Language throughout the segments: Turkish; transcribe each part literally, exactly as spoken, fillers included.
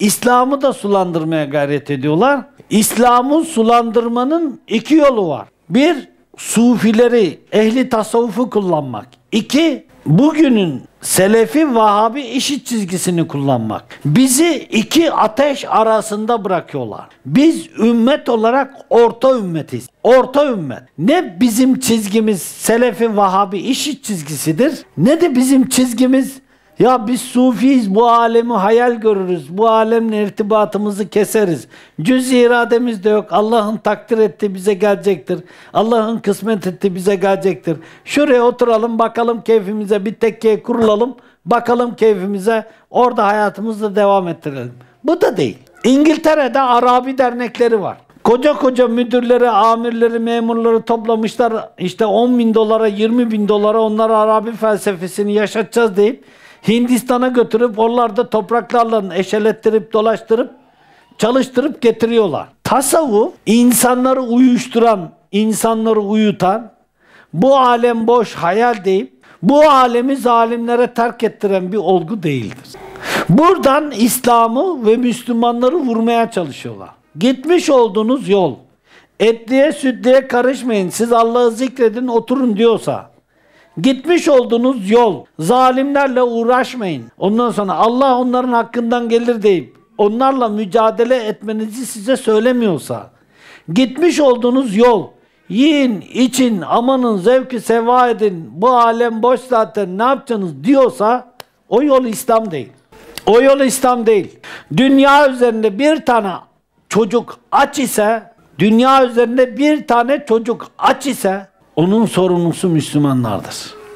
İslam'ı da sulandırmaya gayret ediyorlar. İslam'ı sulandırmanın iki yolu var. Bir, sufileri, ehli tasavvufu kullanmak. İki, bugünün Selefi, Vahabi işit çizgisini kullanmak. Bizi iki ateş arasında bırakıyorlar. Biz ümmet olarak orta ümmetiz. Orta ümmet. Ne bizim çizgimiz Selefi, Vahabi işit çizgisidir, ne de bizim çizgimiz ya biz sufiyiz, bu alemi hayal görürüz, bu alemle irtibatımızı keseriz. Cüz-i irademiz de yok. Allah'ın takdir ettiği bize gelecektir. Allah'ın kısmet ettiği bize gelecektir. Şuraya oturalım, bakalım keyfimize, bir tekkeye kurulalım, bakalım keyfimize, orada hayatımızı devam ettirelim. Bu da değil. İngiltere'de Arabi dernekleri var. Koca koca müdürleri, amirleri, memurları toplamışlar. İşte on bin dolara, yirmi bin dolara onlara Arabi felsefesini yaşatacağız deyip Hindistan'a götürüp oralarda topraklarla eşelettirip dolaştırıp çalıştırıp getiriyorlar. Tasavvuf insanları uyuşturan, insanları uyutan, bu alem boş hayal deyip bu alemi zalimlere terk ettiren bir olgu değildir. Buradan İslam'ı ve Müslümanları vurmaya çalışıyorlar. Gitmiş olduğunuz yol, etliye sütliye karışmayın, siz Allah'ı zikredin oturun diyorsa, gitmiş olduğunuz yol, zalimlerle uğraşmayın, ondan sonra Allah onların hakkından gelir deyip onlarla mücadele etmenizi size söylemiyorsa, gitmiş olduğunuz yol, yiyin, için, amanın, zevki seva edin, bu alem boş zaten ne yapacaksınız diyorsa, o yol İslam değil. O yol İslam değil. Dünya üzerinde bir tane çocuk aç ise, dünya üzerinde bir tane çocuk aç ise, onun sorumlusu Müslümanlardır.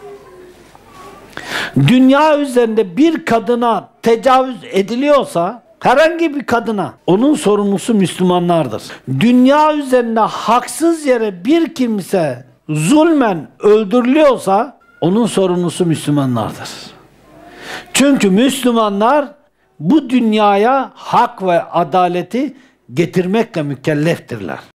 Dünya üzerinde bir kadına tecavüz ediliyorsa, herhangi bir kadına, onun sorumlusu Müslümanlardır. Dünya üzerinde haksız yere bir kimse zulmen öldürülüyorsa, onun sorumlusu Müslümanlardır. Çünkü Müslümanlar bu dünyaya hak ve adaleti getirmekle mükelleftirler.